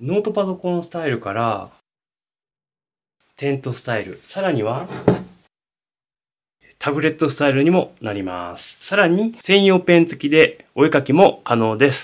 ノートパソコンスタイルから、テントスタイル、さらには、タブレットスタイルにもなります。さらに、専用ペン付きでお絵描きも可能です。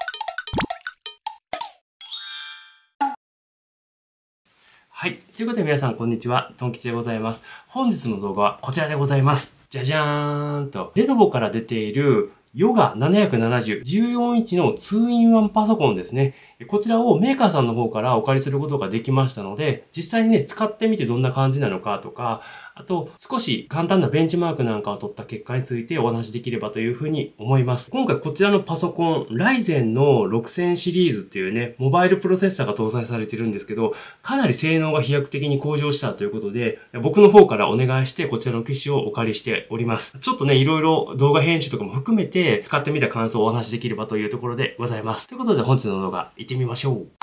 はい。ということで皆さんこんにちは。トン吉でございます。本日の動画はこちらでございます。じゃじゃーんと。レノボから出ているヨガ770 14インチの 2-in-1 パソコンですね。こちらをメーカーさんの方からお借りすることができましたので、実際にね、使ってみてどんな感じなのかとか、あと少し簡単なベンチマークなんかを取った結果についてお話しできればというふうに思います。今回こちらのパソコン、ライゼンの6000シリーズっていうね、モバイルプロセッサーが搭載されてるんですけど、かなり性能が飛躍的に向上したということで、僕の方からお願いしてこちらの機種をお借りしております。ちょっとね、いろいろ動画編集とかも含めて使ってみた感想をお話しできればというところでございます。ということで本日の動画行ってみましょう。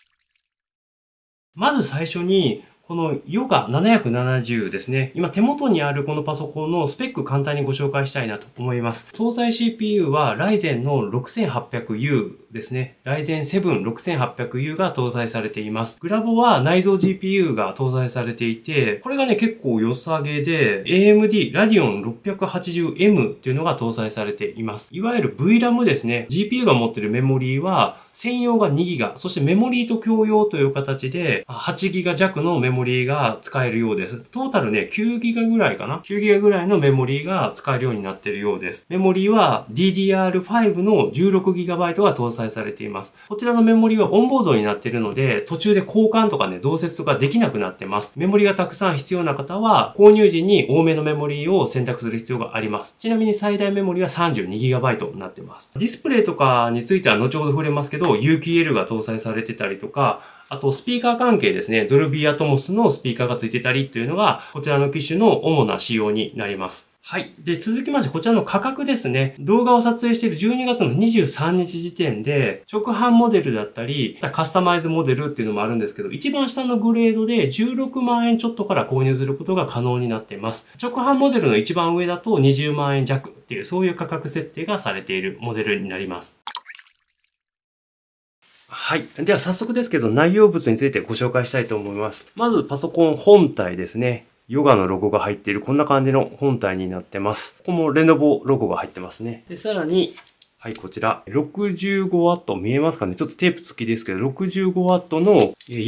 まず最初に、このヨガ770ですね。今手元にあるこのパソコンのスペック簡単にご紹介したいなと思います。搭載 CPU は Ryzen の 6800U ですね。Ryzen 7 6800U が搭載されています。グラボは内蔵 GPU が搭載されていて、これがね結構良さげで AMD Radeon 680M っていうのが搭載されています。いわゆる VRAM ですね。GPU が持っているメモリーは専用が 2GB、そしてメモリーと共用という形で 8GB 弱のメモリーが使えるようです。トータルね、9GB ぐらいかな ?9GB ぐらいのメモリーが使えるようになっているようです。メモリーは DDR5 の 16GB が搭載されています。こちらのメモリーはオンボードになっているので、途中で交換とかね、増設とかできなくなってます。メモリーがたくさん必要な方は、購入時に多めのメモリーを選択する必要があります。ちなみに最大メモリーは 32GB になってます。ディスプレイとかについては後ほど触れますけど、UQL が搭載されてたりとか、あとスピーカー関係ですね。ドルビーアトモスのスピーカーがついてたりっていうのが、こちらの機種の主な仕様になります。はい。で、続きまして、こちらの価格ですね。動画を撮影している12月の23日時点で、直販モデルだったり、カスタマイズモデルっていうのもあるんですけど、一番下のグレードで16万円ちょっとから購入することが可能になっています。直販モデルの一番上だと20万円弱っていう、そういう価格設定がされているモデルになります。はい。では早速ですけど内容物についてご紹介したいと思います。まずパソコン本体ですね。ヨガのロゴが入っているこんな感じの本体になってます。ここもレノボロゴが入ってますね。で、さらに、はい、こちら、65W、見えますかね？ちょっとテープ付きですけど、65W の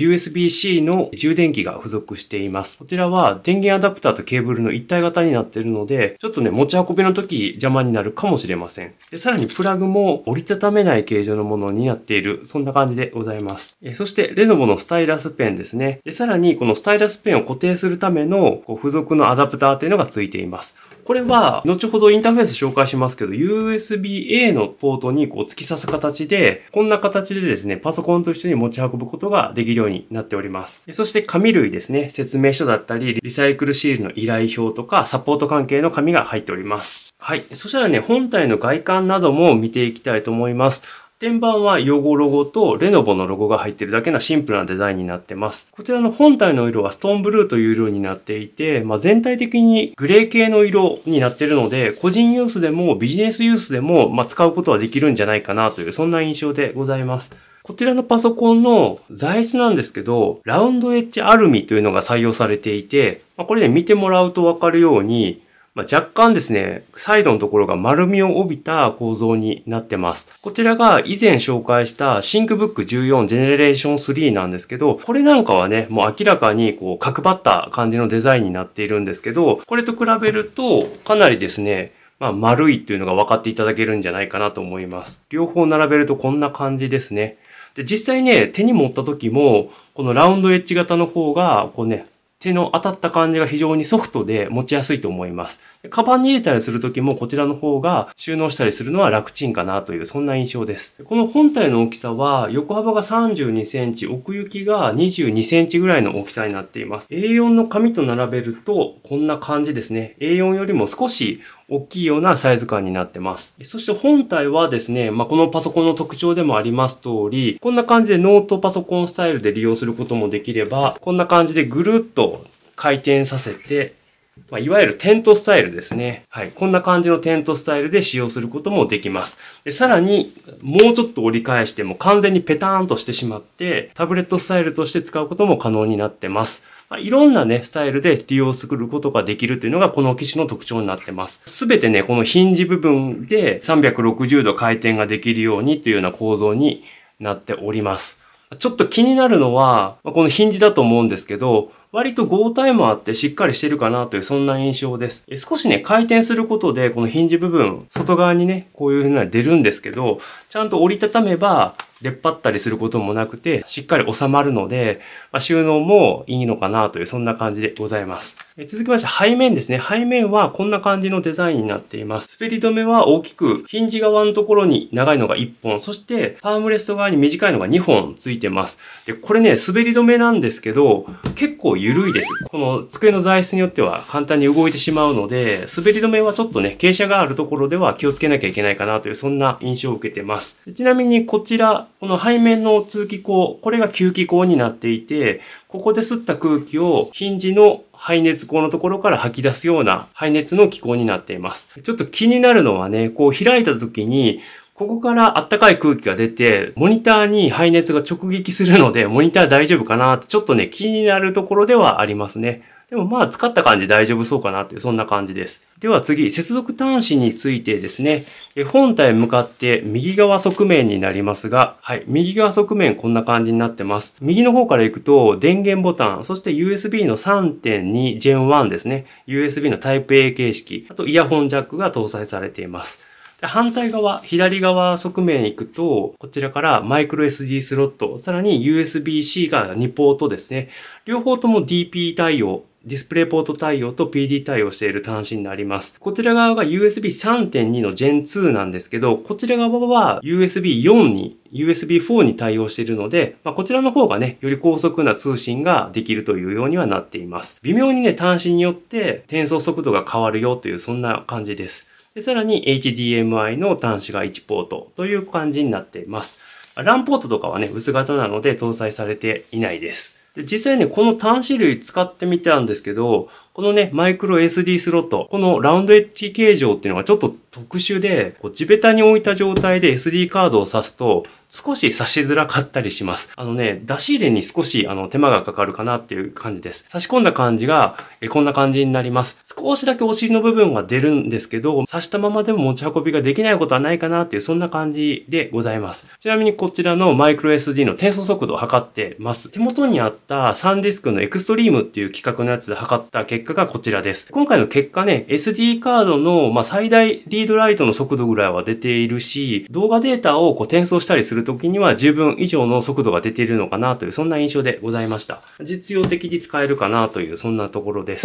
USB-C の充電器が付属しています。こちらは電源アダプターとケーブルの一体型になっているので、ちょっとね、持ち運びの時邪魔になるかもしれません。で、さらにプラグも折りたためない形状のものになっている、そんな感じでございます。そして、レノボのスタイラスペンですね。で、さらにこのスタイラスペンを固定するための付属のアダプターというのが付いています。これは、後ほどインターフェース紹介しますけど、USB-A のポートに突き刺す形で、こんな形でですね、パソコンと一緒に持ち運ぶことができるようになっております。そして紙類ですね、説明書だったり、リサイクルシールの依頼表とか、サポート関係の紙が入っております。はい。そしたらね、本体の外観なども見ていきたいと思います。天板はヨゴロゴとレノボのロゴが入っているだけのシンプルなデザインになってます。こちらの本体の色はストーンブルーという色になっていて、全体的にグレー系の色になっているので、個人ユースでもビジネスユースでも使うことはできるんじゃないかなという、そんな印象でございます。こちらのパソコンの材質なんですけど、ラウンドエッジアルミというのが採用されていて、これね、見てもらうとわかるように、若干ですね、サイドのところが丸みを帯びた構造になってます。こちらが以前紹介したThinkBook 14 Generation 3なんですけど、これなんかはね、もう明らかに角張った感じのデザインになっているんですけど、これと比べるとかなりですね、丸いっていうのが分かっていただけるんじゃないかなと思います。両方並べるとこんな感じですね。で、実際ね、手に持った時も、このラウンドエッジ型の方が、手の当たった感じが非常にソフトで持ちやすいと思います。カバンに入れたりするときもこちらの方が収納したりするのは楽ちんかなというそんな印象です。この本体の大きさは横幅が32センチ、奥行きが22センチぐらいの大きさになっています。A4 の紙と並べるとこんな感じですね。A4 よりも少し大きいようなサイズ感になってます。そして本体はですね、このパソコンの特徴でもあります通り、こんな感じでノートパソコンスタイルで利用することもできれば、こんな感じでぐるっと回転させて、 いわゆるテントスタイルですね。はい。こんな感じのテントスタイルで使用することもできます。で、さらに、もうちょっと折り返しても完全にペターンとしてしまって、タブレットスタイルとして使うことも可能になってます。いろんなね、スタイルで利用することができるというのがこの機種の特徴になってます。すべてね、このヒンジ部分で360度回転ができるようにというような構造になっております。ちょっと気になるのは、このヒンジだと思うんですけど、割と合体もあってしっかりしてるかなというそんな印象です。少しね、回転することでこのヒンジ部分、外側にね、こういう風に出るんですけど、ちゃんと折りたためば出っ張ったりすることもなくて、しっかり収まるので、収納もいいのかなというそんな感じでございます。続きまして背面ですね。背面はこんな感じのデザインになっています。滑り止めは大きく、ヒンジ側のところに長いのが1本、そしてパームレスト側に短いのが2本ついてます。で、これね、滑り止めなんですけど、結構緩いです。この机の材質によっては簡単に動いてしまうので、滑り止めはちょっとね、傾斜があるところでは気をつけなきゃいけないかなというそんな印象を受けてます。ちなみにこちら、この背面の通気口、これが吸気口になっていて、ここで吸った空気をヒンジの排熱口のところから吐き出すような排熱の気口になっています。ちょっと気になるのはね、こう開いた時に、ここから暖かい空気が出て、モニターに排熱が直撃するので、モニター大丈夫かなってちょっとね、気になるところではありますね。でも使った感じ大丈夫そうかなという、そんな感じです。では次、接続端子についてですね、本体向かって右側側面になりますが、はい、右側側面こんな感じになってます。右の方から行くと、電源ボタン、そして USB の 3.2 Gen 1ですね。USB のタイプ A 形式、あとイヤホンジャックが搭載されています。反対側、左側側面に行くと、こちらからマイクロ SD スロット、さらに USB-C が2ポートですね。両方とも DP 対応、ディスプレイポート対応と PD 対応している端子になります。こちら側が USB 3.2 の Gen 2なんですけど、こちら側は USB 4に、USB 4に対応しているので、こちらの方がね、より高速な通信ができるというようにはなっています。微妙にね、端子によって転送速度が変わるよという、そんな感じです。で、さらに HDMI の端子が1ポートという感じになっています。LAN ポートとかはね、薄型なので搭載されていないです。で、実際ね、この端子類使ってみたんですけど、このね、マイクロ SD スロット、このラウンドエッジ形状っていうのがちょっと特殊で、地べたに置いた状態で SD カードを挿すと、少し差しづらかったりします。出し入れに少し手間がかかるかなっていう感じです。差し込んだ感じがこんな感じになります。少しだけお尻の部分が出るんですけど、挿したままでも持ち運びができないことはないかなっていうそんな感じでございます。ちなみにこちらのマイクロ SD の転送速度を測ってます。手元にあったサンディスクのエクストリームっていう規格のやつで測った結果がこちらです。今回の結果ね、SD カードの最大リードライトの速度ぐらいは出ているし、動画データを転送したりする時には十分以上の速度が出ているのかなというそんな印象でございました。実用的に使えるかなというそんなところです。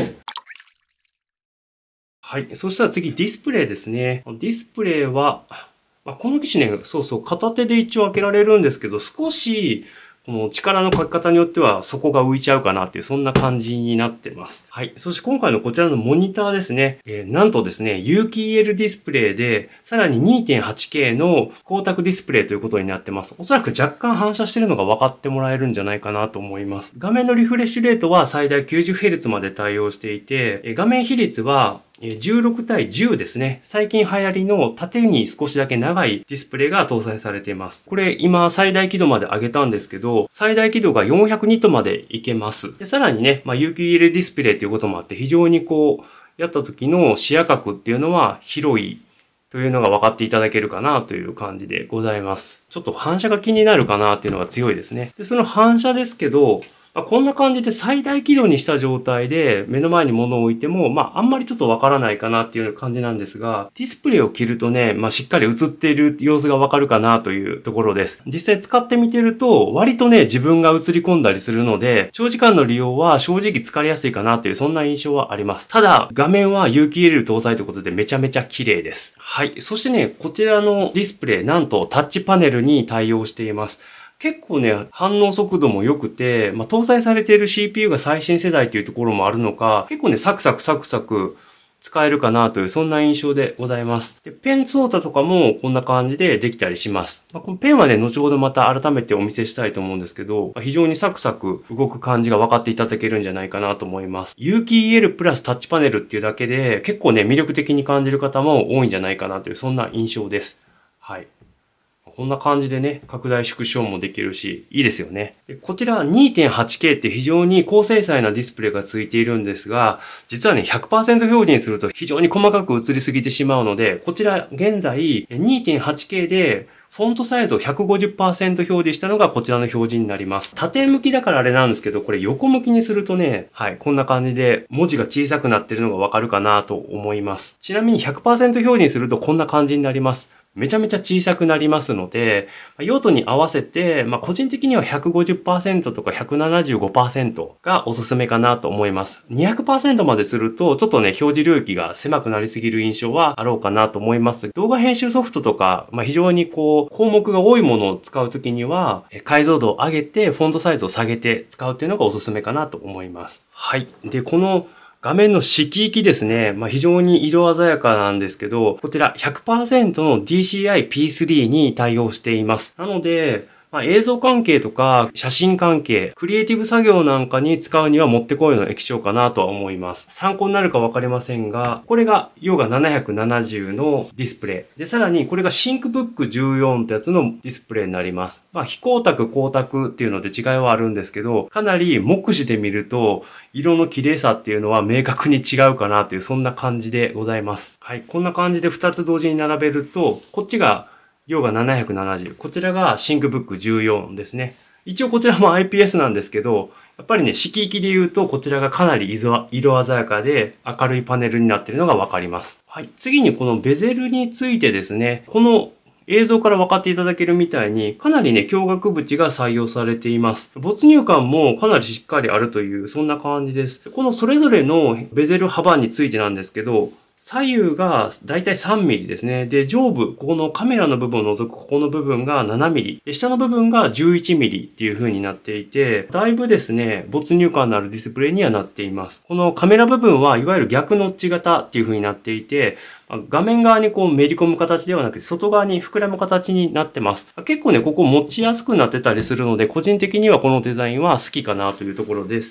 はい。そしたら次ディスプレイですね。ディスプレイは、この機種ね、片手で一応開けられるんですけど、少しこの力のかけ方によっては底が浮いちゃうかなっていうそんな感じになってます。はい。そして今回のこちらのモニターですね。なんとですね、有機 EL ディスプレイでさらに 2.8K の光沢ディスプレイということになってます。おそらく若干反射してるのが分かってもらえるんじゃないかなと思います。画面のリフレッシュレートは最大 90Hz まで対応していて、画面比率は16対10ですね。最近流行りの縦に少しだけ長いディスプレイが搭載されています。これ今最大輝度まで上げたんですけど、最大輝度が400ニットまでいけます。で、さらにね、有機 EL ディスプレイということもあって非常にやった時の視野角っていうのは広いというのが分かっていただけるかなという感じでございます。ちょっと反射が気になるかなっていうのが強いですね。で、その反射ですけど、こんな感じで最大輝度にした状態で目の前に物を置いても、あんまりちょっとわからないかなっていう感じなんですが、ディスプレイを切るとね、しっかり映っている様子がわかるかなというところです。実際使ってみてると、割とね、自分が映り込んだりするので、長時間の利用は正直疲れやすいかなというそんな印象はあります。ただ、画面は有機 EL 搭載ということでめちゃめちゃ綺麗です。はい。そしてね、こちらのディスプレイ、なんとタッチパネルに対応しています。結構ね、反応速度も良くて、搭載されている CPU が最新世代っていうところもあるのか、結構ね、サクサク使えるかなという、そんな印象でございます。で、ペン操作とかもこんな感じでできたりします。このペンはね、後ほどまた改めてお見せしたいと思うんですけど、非常にサクサク動く感じが分かっていただけるんじゃないかなと思います。有機 EL プラスタッチパネルっていうだけで、結構ね、魅力的に感じる方も多いんじゃないかなという、そんな印象です。はい。こんな感じでね、拡大縮小もできるし、いいですよね。でこちら 2.8K って非常に高精細なディスプレイがついているんですが、実はね、100% 表示にすると非常に細かく映りすぎてしまうので、こちら現在 2.8K でフォントサイズを 150% 表示したのがこちらの表示になります。縦向きだからあれなんですけど、これ横向きにするとね、はい、こんな感じで文字が小さくなってるのがわかるかなと思います。ちなみに 100% 表示にするとこんな感じになります。めちゃめちゃ小さくなりますので、用途に合わせて、個人的には 150% とか 175% がおすすめかなと思います。200% まですると、ちょっとね、表示領域が狭くなりすぎる印象はあろうかなと思います。動画編集ソフトとか、非常に項目が多いものを使うときには、解像度を上げて、フォントサイズを下げて使うっていうのがおすすめかなと思います。はい。で、この画面の色域ですね。非常に色鮮やかなんですけど、こちら 100% の DCI-P3 に対応しています。なので、映像関係とか写真関係、クリエイティブ作業なんかに使うにはもってこいの液晶かなとは思います。参考になるかわかりませんが、これがヨガ770のディスプレイ。で、さらにこれがシンクブック14ってやつのディスプレイになります。非光沢、光沢っていうので違いはあるんですけど、かなり目視で見ると、色の綺麗さっていうのは明確に違うかなという、そんな感じでございます。はい。こんな感じで2つ同時に並べると、こっちがヨガ770。こちらがシンクブック14ですね。一応こちらも IPS なんですけど、やっぱりね、色域で言うとこちらがかなり色鮮やかで明るいパネルになっているのがわかります。はい。次にこのベゼルについてですね、この映像から分かっていただけるみたいに、かなりね、強額縁が採用されています。没入感もかなりしっかりあるという、そんな感じです。このそれぞれのベゼル幅についてなんですけど、左右がだいたい3ミリですね。で、上部、ここのカメラの部分を除くここの部分が7ミリ。で、下の部分が11ミリっていう風になっていて、だいぶですね、没入感のあるディスプレイにはなっています。このカメラ部分はいわゆる逆ノッチ型っていう風になっていて、画面側にめり込む形ではなくて、外側に膨らむ形になってます。結構ね、ここ持ちやすくなってたりするので、個人的にはこのデザインは好きかなというところです。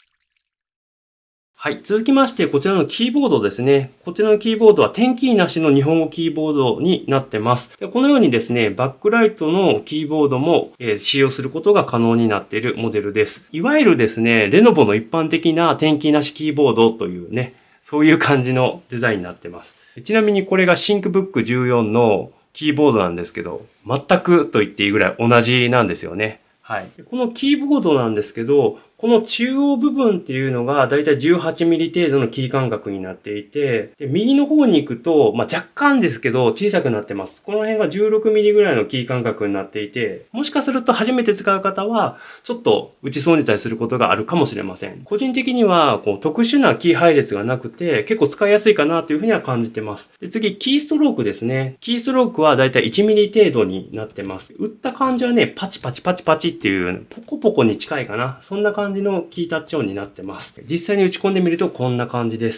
はい。続きまして、こちらのキーボードですね。こちらのキーボードは点キーなしの日本語キーボードになってます。このようにですね、バックライトのキーボードも使用することが可能になっているモデルです。いわゆるですね、レノボの一般的な点キーなしキーボードというね、そういう感じのデザインになってます。ちなみにこれがシンクブック14のキーボードなんですけど、全くと言っていいぐらい同じなんですよね。はい。このキーボードなんですけど、この中央部分っていうのがだいたい18ミリ程度のキー間隔になっていて、で右の方に行くと、若干ですけど小さくなってます。この辺が16ミリぐらいのキー間隔になっていて、もしかすると初めて使う方は、ちょっと打ち損じたりすることがあるかもしれません。個人的には特殊なキー配列がなくて、結構使いやすいかなというふうには感じてます。で次、キーストロークですね。キーストロークはだいたい1ミリ程度になってます。打った感じはね、パチパチパチパチっていう、ポコポコに近いかな。そんな感じのキータッチ音になってます。実際に打ち込んでみるとこんな感じです。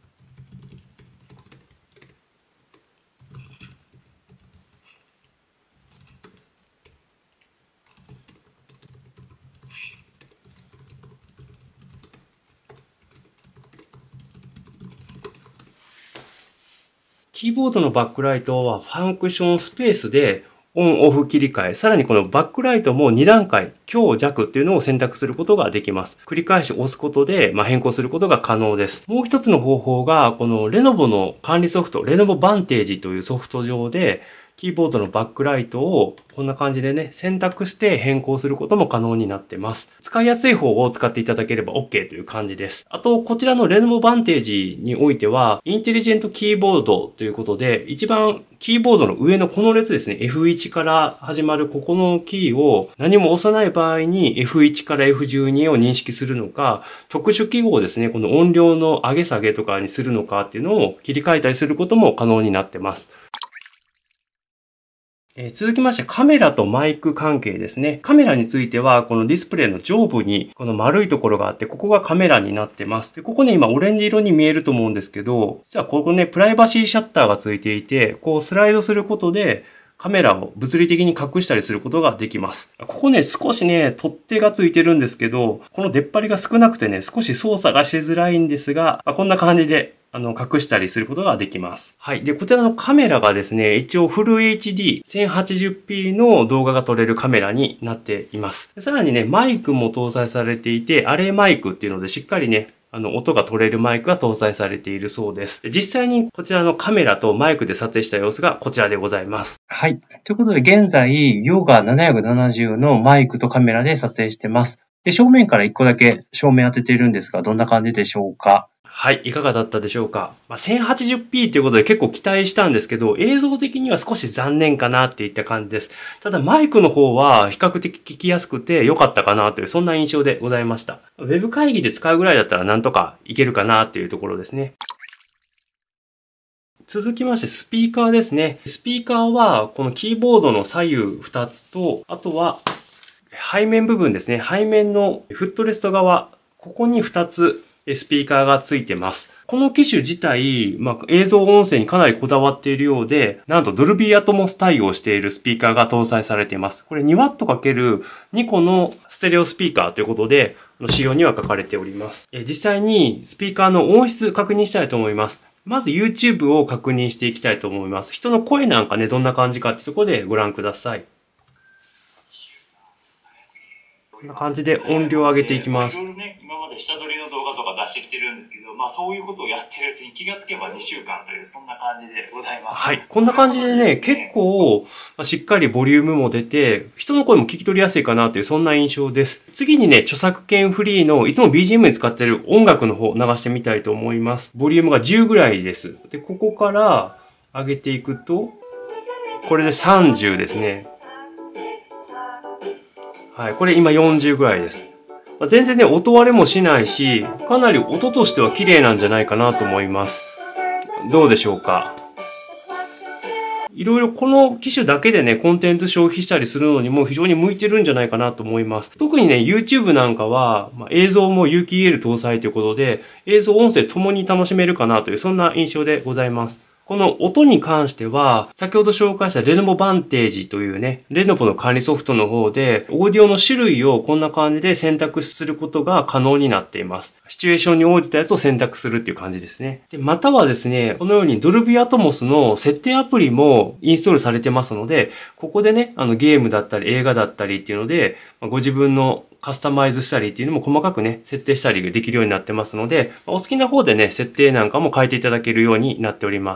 キーボードのバックライトはファンクションスペースでオンオフ切り替え、さらにこのバックライトも2段階、強弱っていうのを選択することができます。繰り返し押すことで、変更することが可能です。もう一つの方法が、このレノボの管理ソフト、レノボバンテージというソフト上で、キーボードのバックライトをこんな感じでね、選択して変更することも可能になってます。使いやすい方を使っていただければ OK という感じです。あと、こちらのレノボバンテージにおいては、インテリジェントキーボードということで、一番キーボードの上のこの列ですね、F1 から始まるここのキーを何も押さない場合に F1 から F12 を認識するのか、特殊記号ですね、この音量の上げ下げとかにするのかっていうのを切り替えたりすることも可能になってます。 続きましてカメラとマイク関係ですね。カメラについてはこのディスプレイの上部にこの丸いところがあって、ここがカメラになってます。で、ここね今オレンジ色に見えると思うんですけど、実はここねプライバシーシャッターがついていて、こうスライドすることでカメラを物理的に隠したりすることができます。ここね少しね取っ手がついてるんですけど、この出っ張りが少なくてね少し操作がしづらいんですが、こんな感じで隠したりすることができます。はい。で、こちらのカメラがですね、一応フル HD1080p の動画が撮れるカメラになっています。さらにね、マイクも搭載されていて、アレイマイクっていうのでしっかりね、音が取れるマイクが搭載されているそうです。実際にこちらのカメラとマイクで撮影した様子がこちらでございます。はい。ということで、現在、ヨガ770のマイクとカメラで撮影してます。で、正面から1個だけ照明当てているんですが、どんな感じでしょうか？はい、いかがだったでしょうか。1080p ということで結構期待したんですけど、映像的には少し残念かなっていった感じです。ただマイクの方は比較的聞きやすくて良かったかなという、そんな印象でございました。ウェブ会議で使うぐらいだったらなんとかいけるかなっていうところですね。続きましてスピーカーですね。スピーカーはこのキーボードの左右2つと、あとは背面部分ですね。背面のフットレスト側、ここに2つスピーカーがついてます。この機種自体、映像音声にかなりこだわっているようで、なんとドルビーアトモス対応しているスピーカーが搭載されています。これ 2W×2 個のステレオスピーカーということで、仕様には書かれております。実際にスピーカーの音質確認したいと思います。まず YouTube を確認していきたいと思います。人の声なんかね、どんな感じかっていうところでご覧ください。こんな感じで音量を上げていきます。 いろいろね、今まで下取りの動画とか出してきてるんですけど、そういうことをやってるうちに気がつけば2週間という、そんな感じでございます。 はい。こんな感じでね、結構、しっかりボリュームも出て、人の声も聞き取りやすいかなという、そんな印象です。次にね、著作権フリーの、いつも BGM に使ってる音楽の方を流してみたいと思います。ボリュームが10ぐらいです。で、ここから上げていくと、これで30ですね。はい。これ今40ぐらいです。全然ね、音割れもしないし、かなり音としては綺麗なんじゃないかなと思います。どうでしょうか。いろいろこの機種だけでね、コンテンツ消費したりするのにも非常に向いてるんじゃないかなと思います。特にね、YouTube なんかは、映像も有機 EL 搭載ということで、映像音声ともに楽しめるかなという、そんな印象でございます。この音に関しては、先ほど紹介したレノボバンテージというね、レノボの管理ソフトの方で、オーディオの種類をこんな感じで選択することが可能になっています。シチュエーションに応じたやつを選択するっていう感じですね。で、またはですね、このようにドルビーアトモスの設定アプリもインストールされてますので、ここでね、ゲームだったり映画だったりっていうので、ご自分のカスタマイズしたりっていうのも細かくね、設定したりできるようになってますので、お好きな方でね、設定なんかも変えていただけるようになっております。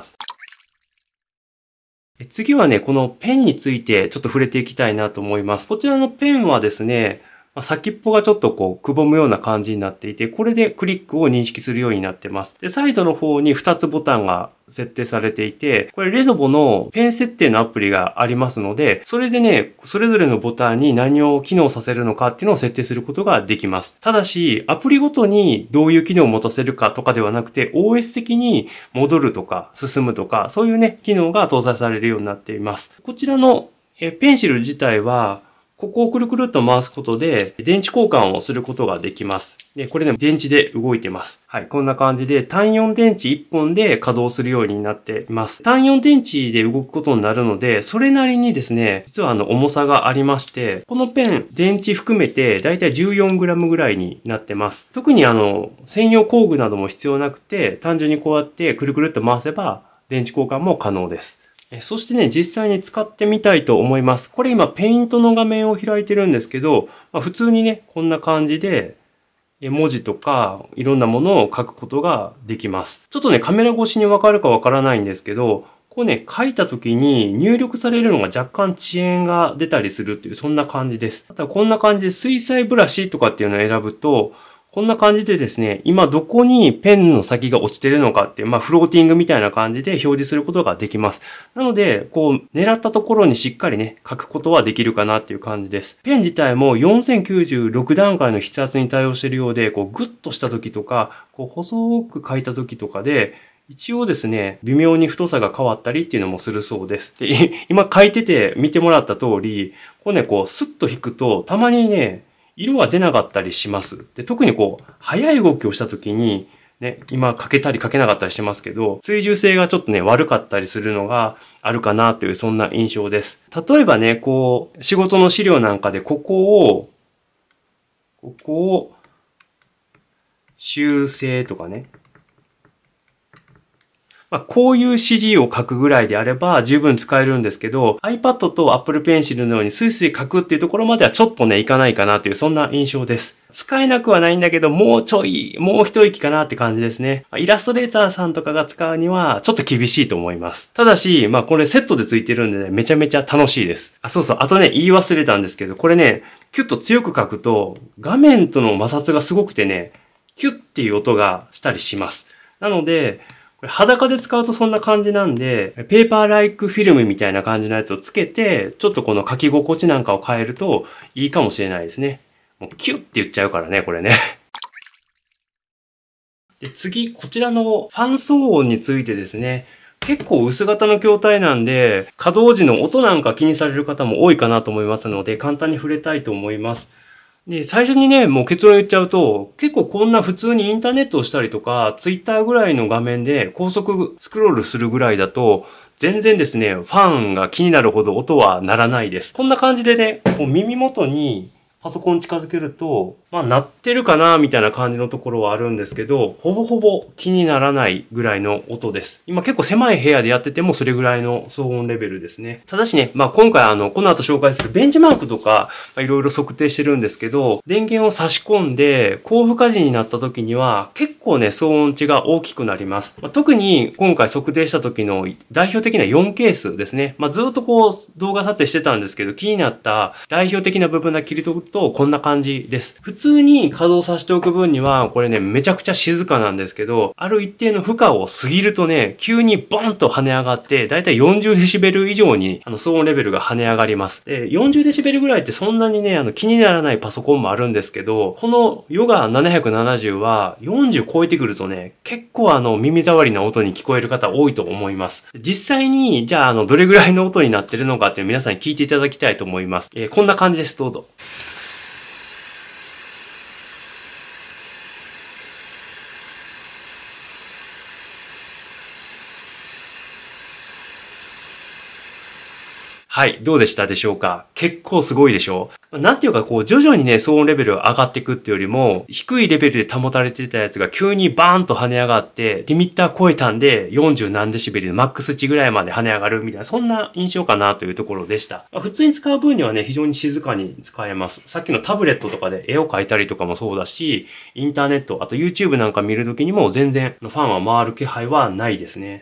次はね、このペンについてちょっと触れていきたいなと思います。こちらのペンはですね、先っぽがちょっとくぼむような感じになっていて、これでクリックを認識するようになってます。で、サイドの方に2つボタンが設定されていて、これレノボのペン設定のアプリがありますので、それでね、それぞれのボタンに何を機能させるのかっていうのを設定することができます。ただし、アプリごとにどういう機能を持たせるかとかではなくて、OS 的に戻るとか進むとか、そういうね、機能が搭載されるようになっています。こちらのペンシル自体は、ここをくるくるっと回すことで、電池交換をすることができます。で、これね、電池で動いてます。はい、こんな感じで単4電池1本で稼働するようになっています。単4電池で動くことになるので、それなりにですね、実は重さがありまして、このペン、電池含めてだいたい 14g ぐらいになってます。特に専用工具なども必要なくて、単純にこうやってくるくるっと回せば、電池交換も可能です。そしてね、実際に使ってみたいと思います。これ今、ペイントの画面を開いてるんですけど、普通にね、こんな感じで、文字とか、いろんなものを書くことができます。ちょっとね、カメラ越しにわかるかわからないんですけど、こうね、書いた時に入力されるのが若干遅延が出たりするっていう、そんな感じです。あとはこんな感じで水彩ブラシとかっていうのを選ぶと、こんな感じでですね、今どこにペンの先が落ちてるのかっていう、フローティングみたいな感じで表示することができます。なので、狙ったところにしっかりね、書くことはできるかなっていう感じです。ペン自体も4096段階の筆圧に対応しているようで、グッとした時とか、細く書いた時とかで、 一応ですね、微妙に太さが変わったりっていうのもするそうです。で、今書いてて見てもらった通り、こうね、こうスッと引くと、たまにね、色が出なかったりします。で、特にこう、速い動きをした時に、ね、今書けたり書けなかったりしてますけど、追従性がちょっとね、悪かったりするのがあるかなという、そんな印象です。例えばね、こう、仕事の資料なんかでここを、修正とかね。こういう指示を書くぐらいであれば十分使えるんですけど、iPad と Apple Pencil のようにスイスイ書くっていうところまではちょっとね、いかないかなという、そんな印象です。使えなくはないんだけど、もう一息かなって感じですね。イラストレーターさんとかが使うには、ちょっと厳しいと思います。ただし、これセットで付いてるんでね、めちゃめちゃ楽しいです。そうそう。あとね、言い忘れたんですけど、これね、キュッと強く書くと、画面との摩擦がすごくてね、キュッっていう音がしたりします。なので、これ裸で使うとそんな感じなんで、ペーパーライクフィルムみたいな感じのやつをつけて、ちょっとこの書き心地なんかを変えるといいかもしれないですね。もうキュッって言っちゃうからね、これね。で、次、こちらのファン騒音についてですね。結構薄型の筐体なんで、稼働時の音なんか気にされる方も多いかなと思いますので、簡単に触れたいと思います。で、最初にね、もう結論言っちゃうと、結構こんな普通にインターネットをしたりとか、ツイッターぐらいの画面で高速スクロールするぐらいだと、全然ですね、ファンが気になるほど音は鳴らないです。こんな感じでね、こう耳元にパソコン近づけると、鳴ってるかなみたいな感じのところはあるんですけど、ほぼほぼ気にならないぐらいの音です。今結構狭い部屋でやっててもそれぐらいの騒音レベルですね。ただしね、今回この後紹介するベンチマークとか、いろいろ測定してるんですけど、電源を差し込んで高負荷時になった時には結構ね、騒音値が大きくなります。特に今回測定した時の代表的な4ケースですね。ずっとこう動画撮影してたんですけど、気になった代表的な部分だけ切り取るとこんな感じです。普通に稼働させておく分には、これね、めちゃくちゃ静かなんですけど、ある一定の負荷を過ぎるとね、急にボンと跳ね上がって、だいたい40デシベル以上に、騒音レベルが跳ね上がります。で、40デシベルぐらいってそんなにね、気にならないパソコンもあるんですけど、このヨガ770は40超えてくるとね、結構耳障りな音に聞こえる方多いと思います。実際に、じゃあどれぐらいの音になってるのかって皆さんに聞いていただきたいと思います。こんな感じです。どうぞ。はい。どうでしたでしょうか？結構すごいでしょ？なんていうかこう徐々にね、騒音レベルが上がっていくっていうよりも、低いレベルで保たれてたやつが急にバーンと跳ね上がって、リミッター超えたんで40何デシベルでマックス値ぐらいまで跳ね上がるみたいな、そんな印象かなというところでした。普通に使う分にはね、非常に静かに使えます。さっきのタブレットとかで絵を描いたりとかもそうだし、インターネット、あと YouTube なんか見るときにも全然ファンは回る気配はないですね。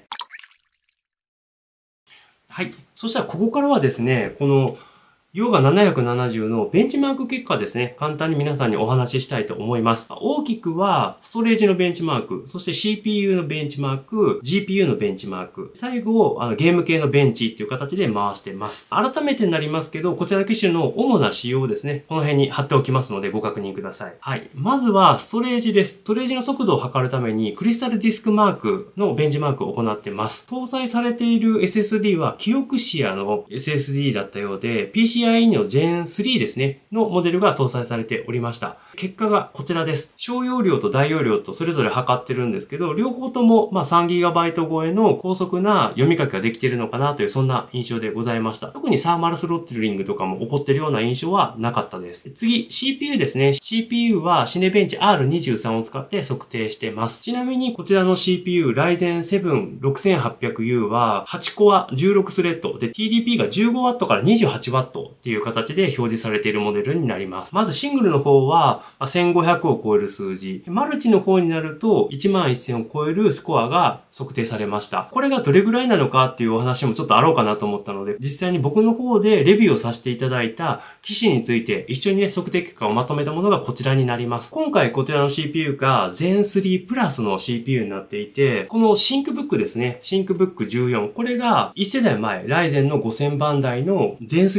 はい。そしたらここからはですね、このヨガ770のベンチマーク結果ですね、簡単に皆さんにお話ししたいと思います。大きくは、ストレージのベンチマーク、そして CPU のベンチマーク、GPU のベンチマーク、最後、ゲーム系のベンチっていう形で回してます。改めてになりますけど、こちらの機種の主な仕様ですね、この辺に貼っておきますのでご確認ください。はい。まずは、ストレージです。ストレージの速度を測るために、クリスタルディスクマークのベンチマークを行ってます。搭載されている SSD は、キオクシアの SSD だったようで、PCIe の Gen 3ですね、のモデルが搭載されておりました。結果がこちらです。小容量と大容量とそれぞれ測ってるんですけど、両方とも3GB 超えの高速な読み書きができているのかなというそんな印象でございました。特にサーマルスロットリングとかも起こってるような印象はなかったです。次、CPU ですね。CPU はシネベンチ R23 を使って測定しています。ちなみにこちらの CPU Ryzen 7 6800U は8コア16スレッドで TDP が 15W から 28W っていう形で表示されているモデルになります。まずシングルの方は1500を超える数字。マルチの方になると11000を超えるスコアが測定されました。これがどれぐらいなのかっていうお話もちょっとあろうかなと思ったので、実際に僕の方でレビューをさせていただいた機種について一緒に測定結果をまとめたものがこちらになります。今回こちらの CPU が Zen 3プラスの CPU になっていて、このシンクブックですね。シンクブック14。これが1世代前、Ryzen の5000番台の Zen 3世代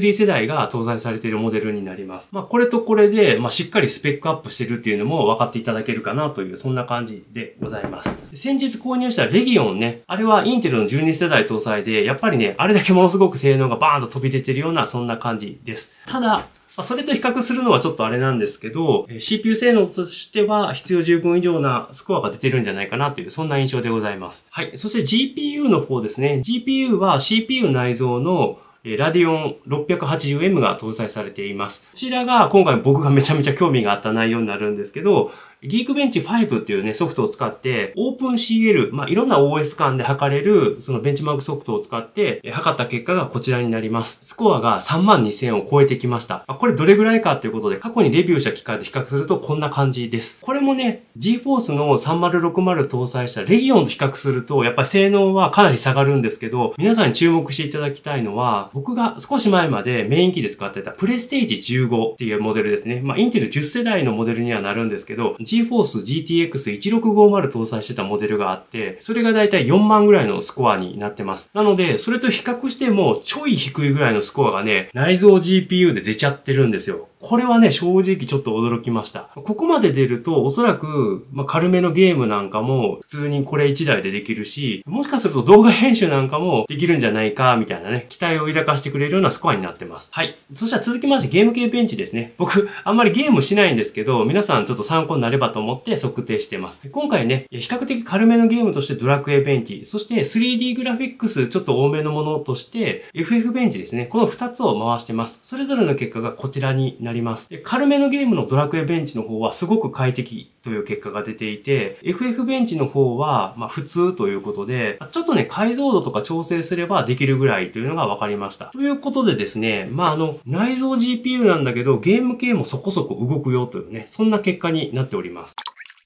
台が搭載されているモデルになります。これとこれで、しっかりスペックアップしてるっていうのも分かっていただけるかなという、そんな感じでございます。先日購入したレギオンね、あれはインテルの12世代搭載で、やっぱりね、あれだけものすごく性能がバーンと飛び出てるような、そんな感じです。ただ、それと比較するのはちょっとあれなんですけど、CPU 性能としては必要十分以上なスコアが出てるんじゃないかなという、そんな印象でございます。はい。そして GPU の方ですね。GPU は CPU 内蔵のラディオン 680M が搭載されています。こちらが今回僕がめちゃめちゃ興味があった内容になるんですけど、Geekbench 5っていうね、ソフトを使って、OpenCL、いろんな OS 間で測れる、そのベンチマークソフトを使って、測った結果がこちらになります。スコアが32,000を超えてきました。これどれぐらいかということで、過去にレビューした機械と比較するとこんな感じです。これもね、GeForce の3060搭載したレギオンと比較すると、やっぱり性能はかなり下がるんですけど、皆さんに注目していただきたいのは、僕が少し前までメイン機で使ってたプレステージ15っていうモデルですね。インテル10世代のモデルにはなるんですけど、GeForce GTX 1650搭載してたモデルがあって、それがだいたい4万ぐらいのスコアになってます。なので、それと比較してもちょい低いぐらいのスコアがね、内蔵 GPU で出ちゃってるんですよ。これはね、正直ちょっと驚きました。ここまで出ると、おそらく、軽めのゲームなんかも、普通にこれ1台でできるし、もしかすると動画編集なんかもできるんじゃないか、みたいなね、期待を抱かしてくれるようなスコアになってます。はい。そしたら続きまして、ゲーム系ベンチですね。僕、あんまりゲームしないんですけど、皆さんちょっと参考になればと思って測定してます。今回ね、比較的軽めのゲームとしてドラクエベンチ、そして 3D グラフィックスちょっと多めのものとして、FF ベンチですね。この2つを回してます。それぞれの結果がこちらになります。軽めのゲームのドラクエベンチの方はすごく快適という結果が出ていて、FF ベンチの方は普通ということで、ちょっとね、解像度とか調整すればできるぐらいというのが分かりました。ということでですね、内蔵 GPU なんだけど、ゲーム系もそこそこ動くよというね、そんな結果になっております。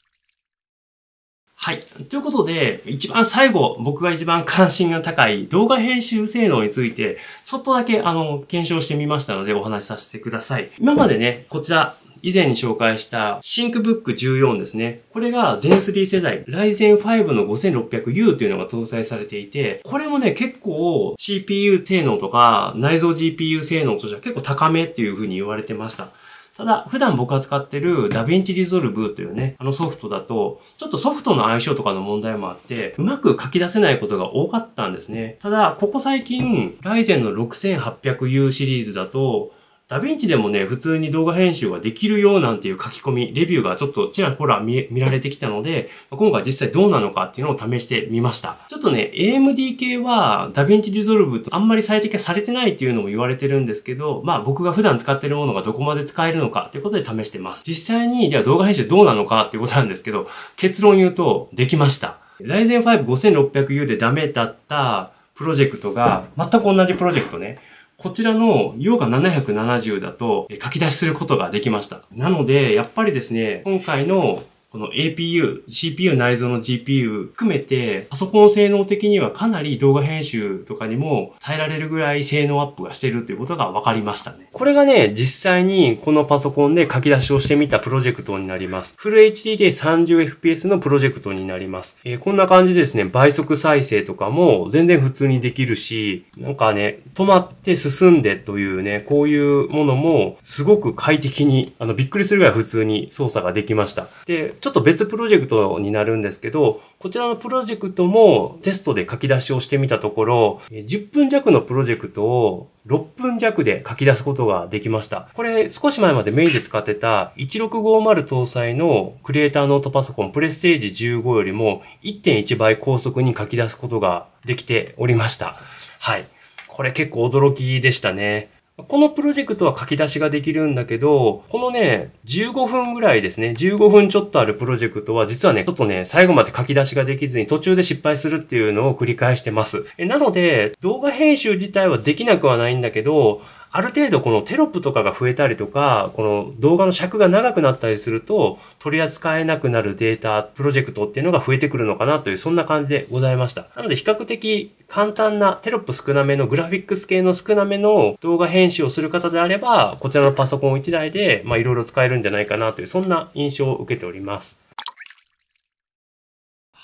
はい。ということで、一番最後、僕が一番関心が高い動画編集性能について、ちょっとだけ検証してみましたのでお話しさせてください。今までね、こちら、以前に紹介した ThinkBook 14ですね。これが Zen 3世代、Ryzen 5の 5600U というのが搭載されていて、これもね、結構 CPU 性能とか内蔵 GPU 性能としては結構高めっていう風に言われてました。ただ、普段僕が使ってる DaVinci Resolve というね、ソフトだと、ちょっとソフトの相性とかの問題もあって、うまく書き出せないことが多かったんですね。ただ、ここ最近、Ryzen の 6800U シリーズだと、ダヴィンチでもね、普通に動画編集ができるよなんていう書き込み、レビューがちょっとちらほら見られてきたので、今回実際どうなのかっていうのを試してみました。ちょっとね、AMD 系はダヴィンチリゾルブとあんまり最適化されてないっていうのも言われてるんですけど、僕が普段使ってるものがどこまで使えるのかっていうことで試してます。実際に、では動画編集どうなのかっていうことなんですけど、結論言うと、できました。Ryzen 5 5600U でダメだったプロジェクトが、全く同じプロジェクトね。こちらのヨガ770だと書き出しすることができました。なので、やっぱりですね、今回のこの APU、CPU 内蔵の GPU 含めて、パソコン性能的にはかなり動画編集とかにも耐えられるぐらい性能アップがしてるということが分かりましたね。これがね、実際にこのパソコンで書き出しをしてみたプロジェクトになります。フル HD で 30fps のプロジェクトになります。こんな感じでですね、倍速再生とかも全然普通にできるし、なんかね、止まって進んでというね、こういうものもすごく快適に、びっくりするぐらい普通に操作ができました。で、ちょっと別プロジェクトになるんですけど、こちらのプロジェクトもテストで書き出しをしてみたところ、10分弱のプロジェクトを6分弱で書き出すことができました。これ少し前までメインで使ってた1650搭載のクリエイターノートパソコンプレステージ15よりも 1.1 倍高速に書き出すことができておりました。はい。これ結構驚きでしたね。このプロジェクトは書き出しができるんだけど、このね、15分ぐらいですね、15分ちょっとあるプロジェクトは実はね、ちょっとね、最後まで書き出しができずに途中で失敗するっていうのを繰り返してます。なので、動画編集自体はできなくはないんだけど、ある程度このテロップとかが増えたりとか、この動画の尺が長くなったりすると、取り扱えなくなるデータ、プロジェクトっていうのが増えてくるのかなという、そんな感じでございました。なので比較的簡単なテロップ少なめのグラフィックス系の少なめの動画編集をする方であれば、こちらのパソコン1台で、いろいろ使えるんじゃないかなという、そんな印象を受けております。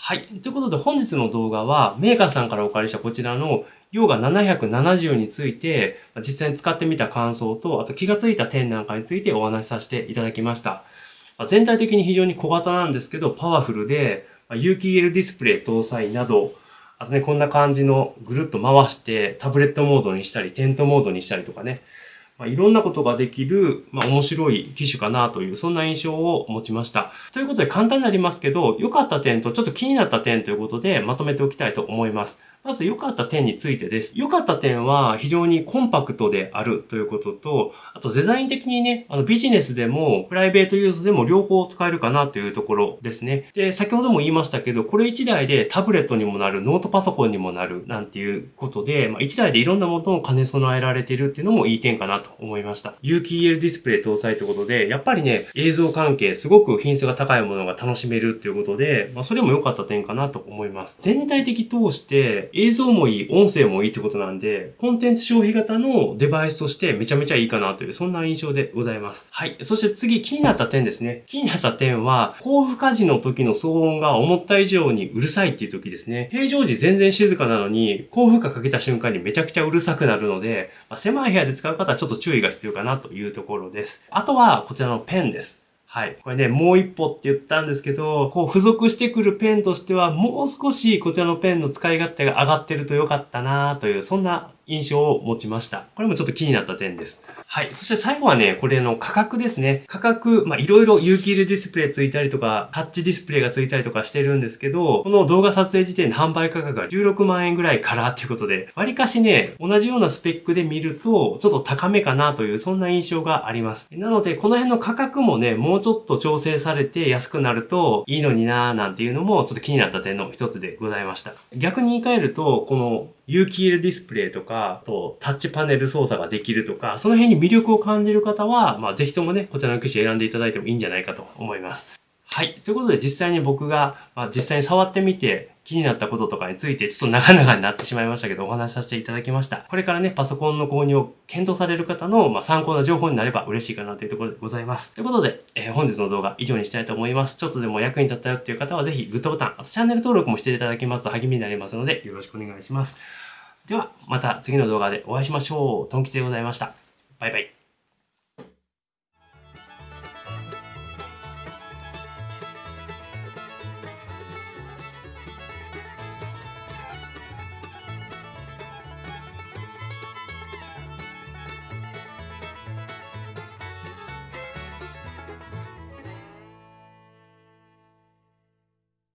はい。ということで本日の動画はメーカーさんからお借りしたこちらのヨガ770について実際に使ってみた感想と、あと気がついた点なんかについてお話しさせていただきました。全体的に非常に小型なんですけどパワフルで、有機 EL ディスプレイ搭載など、あとね、こんな感じのぐるっと回してタブレットモードにしたり、テントモードにしたりとかね、いろんなことができる、面白い機種かなという、そんな印象を持ちました。ということで簡単になりますけど、良かった点とちょっと気になった点ということでまとめておきたいと思います。まず良かった点についてです。良かった点は非常にコンパクトであるということと、あとデザイン的にね、ビジネスでもプライベートユースでも両方使えるかなというところですね。で、先ほども言いましたけど、これ1台でタブレットにもなる、ノートパソコンにもなるなんていうことで、1台でいろんなものを兼ね備えられているっていうのもいい点かなと思いました。有機 EL ディスプレイ搭載ということで、やっぱりね、映像関係すごく品質が高いものが楽しめるっていうことで、それも良かった点かなと思います。全体的通して映像もいい、音声もいいってことなんで、コンテンツ消費型のデバイスとしてめちゃめちゃいいかなという、そんな印象でございます。はい。そして次、気になった点ですね。気になった点は、高負荷時の時の騒音が思った以上にうるさいっていう時ですね。平常時全然静かなのに、高負荷かけた瞬間にめちゃくちゃうるさくなるので、狭い部屋で使う方はちょっと注意が必要かなというところです。あとは、こちらのペンです。はい。これね、もう一歩って言ったんですけど、付属してくるペンとしては、もう少しこちらのペンの使い勝手が上がってると良かったなという、そんな印象を持ちました。これもちょっと気になった点です。はい。そして最後はね、これの価格ですね。価格、いろいろ有機 EL ディスプレイついたりとか、タッチディスプレイがついたりとかしてるんですけど、この動画撮影時点で販売価格が16万円ぐらいからっていうことで、割かしね、同じようなスペックで見ると、ちょっと高めかなという、そんな印象があります。なので、この辺の価格もね、もうちょっと調整されて安くなるといいのになーなんていうのも、ちょっと気になった点の一つでございました。逆に言い換えると、この有機 EL ディスプレイとか、タッチパネル操作ができるとか、その辺に魅力を感じる方は、ぜひともね、こちらの機種選んでいただいてもいいんじゃないかと思います。はい。ということで実際に僕が、実際に触ってみて気になったこととかについてちょっと長々になってしまいましたけどお話しさせていただきました。これからね、パソコンの購入を検討される方の、参考な情報になれば嬉しいかなというところでございます。ということで、本日の動画以上にしたいと思います。ちょっとでも役に立ったよっていう方はぜひグッドボタン、あとチャンネル登録もしていただけますと励みになりますのでよろしくお願いします。では、また次の動画でお会いしましょう。トン吉でございました。バイバイ。